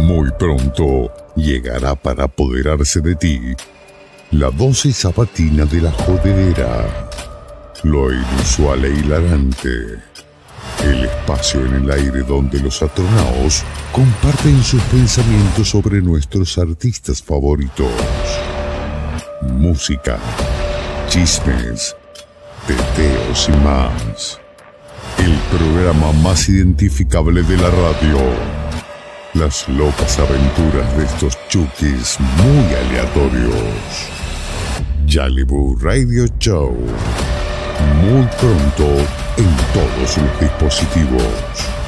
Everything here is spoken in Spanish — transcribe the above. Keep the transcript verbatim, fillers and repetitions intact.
Muy pronto llegará para apoderarse de ti la dosis sabatina de la jodedera, lo inusual e hilarante, el espacio en el aire donde los atronaos comparten sus pensamientos sobre nuestros artistas favoritos. Música, chismes, teteos y más. El programa más identificable de la radio. Las locas aventuras de estos chukis muy aleatorios. Yalibu Radio Show. Muy pronto en todos los dispositivos.